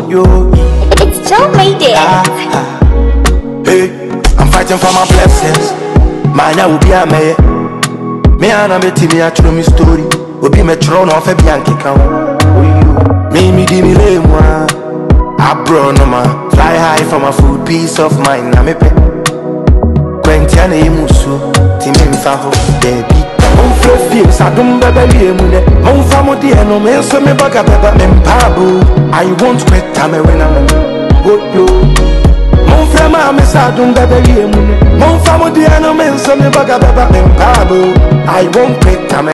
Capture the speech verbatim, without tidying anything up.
yo. It's Joe made it. Ah, ah. Hey, I'm fighting for my blessings. Man, I will be a mayor. Me and I'm a team, I tell me story. Will be my throne of a Bianchi count. Me, me, di me, lay one. Abronoma, fly high for my food, peace of mind. I'm a pet. Quentiana Musu, Timmy Faho, baby. Mon fluffy, Sadum Baby, Mon family, and no man, so me back up, Mempabu. I won't quit time when I'm good. Mon frama, Miss Sadum Baby, Mon family, and no man, so me back up, Mempabu. I won't quit time.